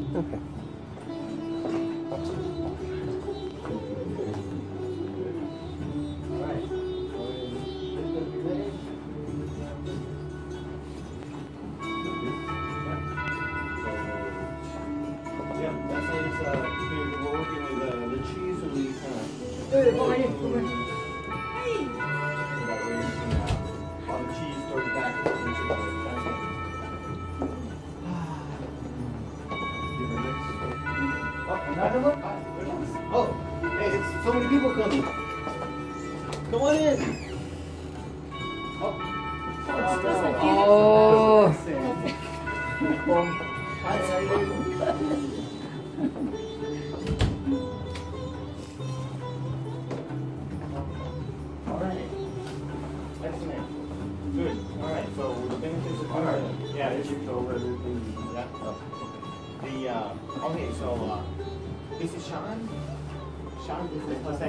Okay. Another one? Oh, hey, it's so many people coming. Come on in. Oh. Hi, how are you? All right. Excellent. Good. All right. So the benefits of yeah, it's over everything. Yeah. Okay. So this is Sean. Sean, this is Jose.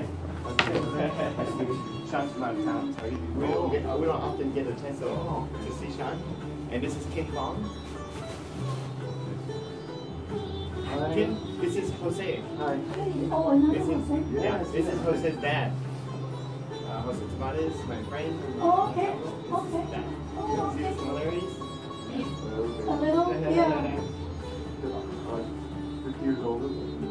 Sean's from out of town. So we don't often get a chance to see Sean. And this is King Kong. Kim, this is Jose. Hi. This is Jose's dad. Jose Tomates, my friend. Oh, okay. Okay. See the similarities? A little, yeah. 50 years older.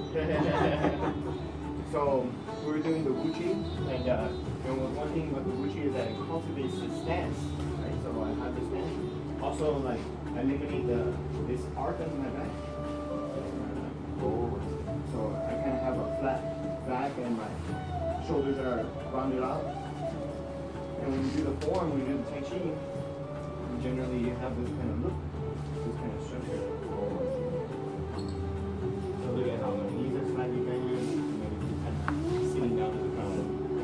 So we're doing the Gucci, and one thing about the Gucci is that it cultivates the stance, right? So I have this stance. Also, like, I eliminate this arc on my back. So I kind of have a flat back and my shoulders are rounded out. And when you do the form, when you do the Tai Chi, generally you have this kind of look, this kind of structure. So look at how my knees are slightly bent, sitting down to the ground.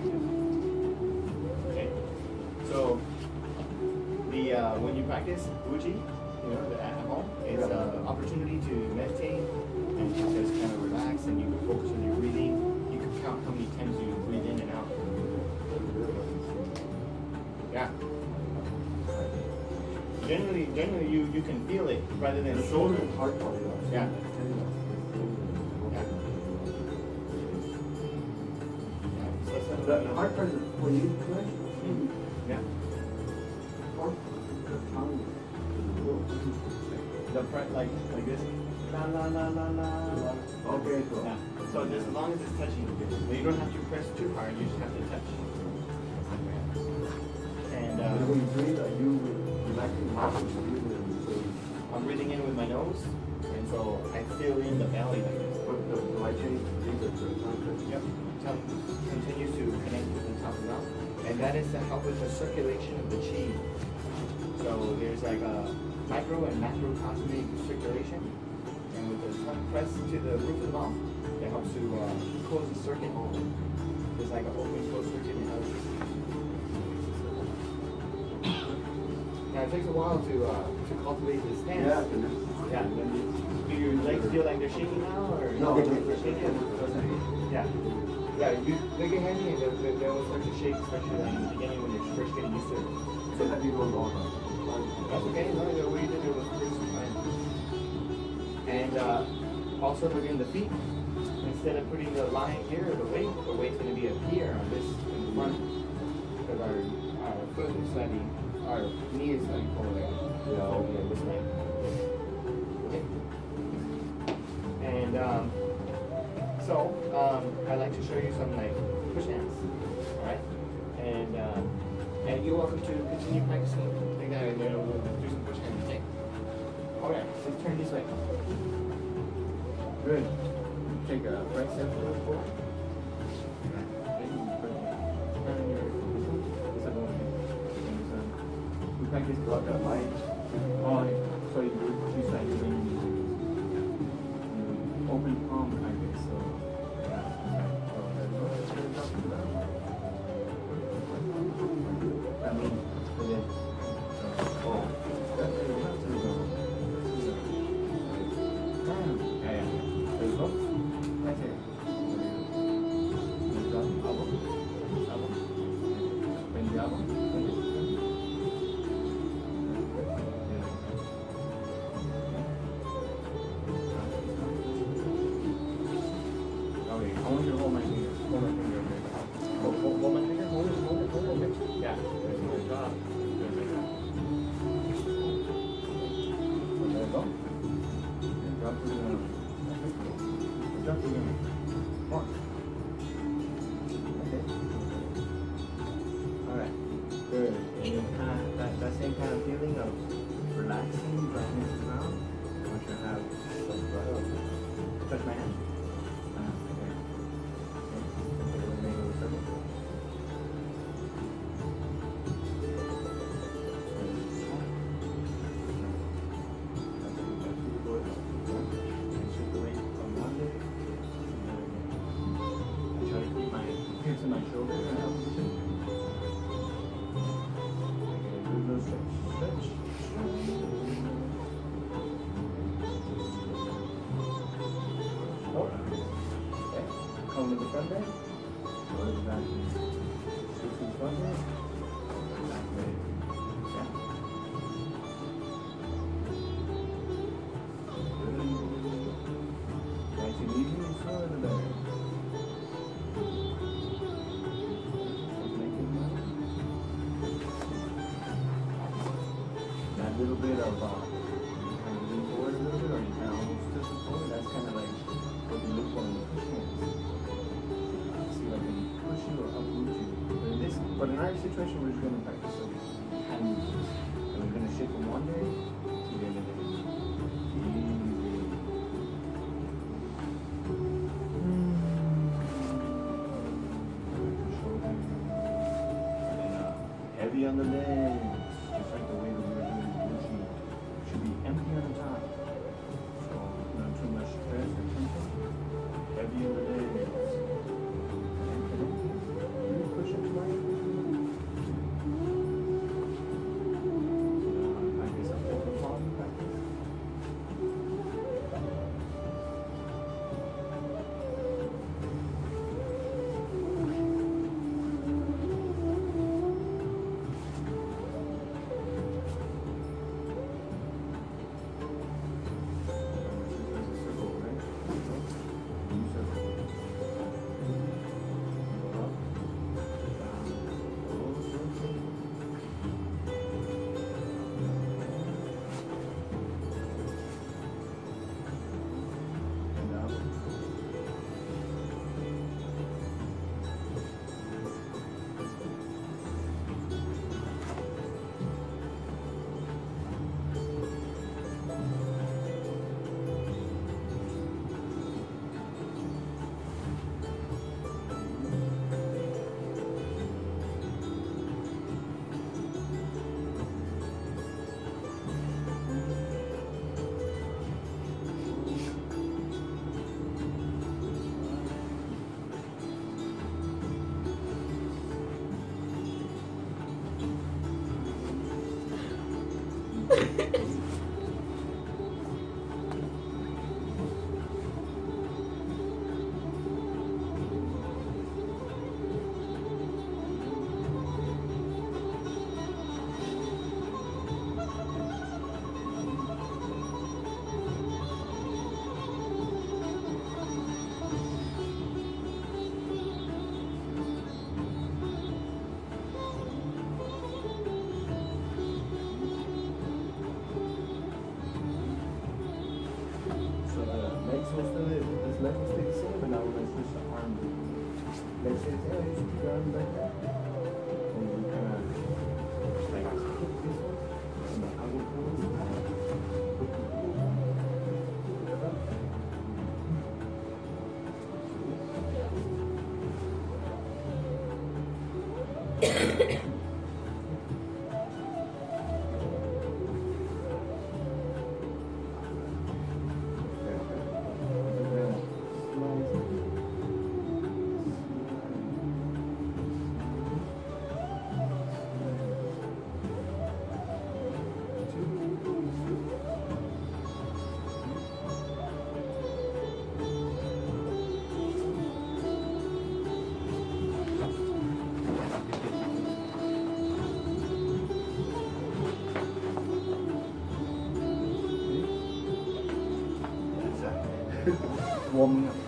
Okay. So when you practice Gucci, at home, it's an opportunity to meditate and you just kind of relax and you can focus on your breathing. You can count how many times you breathe in and out. Yeah. Generally you can feel it rather than the shoulder and heart part. Yeah. The heart part is for you, correct? Yeah. The tongue. The front like this. La la la la la. Okay, so. Yeah. So just as long as it's touching, you don't have to press too hard. You just have to touch. And when you breathe, are you relaxing your muscles? I'm breathing in with my nose, and so I feel in the belly like this. But the light change, Yep. Tongue continues to connect with the tongue now, and that is to help with the circulation of the chi. So there's like a micro and macrocosmic circulation, and with the tongue pressed to the roof of the mouth, it helps to close the circuit. There's like an open closed circuit in other. Now it takes a while to cultivate this stance. Yeah. Yeah. Do your legs feel like they're shaking now, or no? They're shaking. Yeah. Yeah. You make it handy, and they'll start to shake, especially like in the beginning when you're first getting used to it. So that you don't know. That's okay. No, the way you did it was pretty fine. And also within the feet, instead of putting the line here, the weight's going to be up here on this in the front, because our foot is slightly, our knee is slightly forward. Yeah. Okay, this way. Okay. And I'd like to show you some like push hands. All right. And you're welcome to continue practicing like that, and then we'll do some push hands. Okay. All right. Let's turn this way. Good. Take a right step forward. We practice Like that light. on, so you do two sides when you open palm like this. So yeah. I mean, Drop to the mark. Okay. Alright. Good. And then that same kind of feeling of relaxing, dropping to the ground. I want you to have touch my hand. Okay. To my shoulder and elbow. Good little stretch. Oh, okay. Come to the front leg. Go to the back leg. Switch to the front leg. Back leg. Yeah. Good. Nice and easy. Slower the better. A little bit of kind of lean forward a little bit, or you kind of almost twist it forward. That's kind of like what you look for in the push hands. See if I can push you or uproot you. But in our situation, we're just going to practice some hand movements. And we're going to shift from one day to the other day. Easy. Shoulder. And then heavy on the legs, just like the way that we're doing. Should be empty on the top. So not too much stress or tension. Heavy on the legs. Really push it twice. I guess I'll hold the palm back. This leg will stay the same, but now we're going to switch the arm. Leg stays the same, you just keep your arm like that. And you kind of like kick this one. And the elbow pulls. Warming up.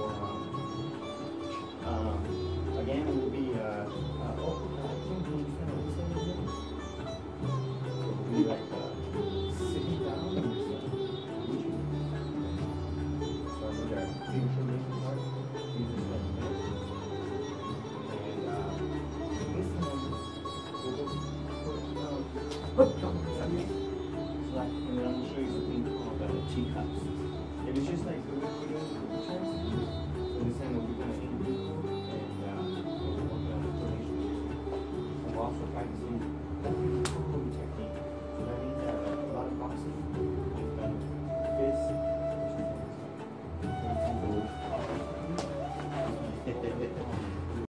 again, it will be, can you stand on this side again? So it will be like, sitting down and just, so I'm going to future making part. These are like this. And, this one, we'll go and then I'm going to show you something called teacups. It was just like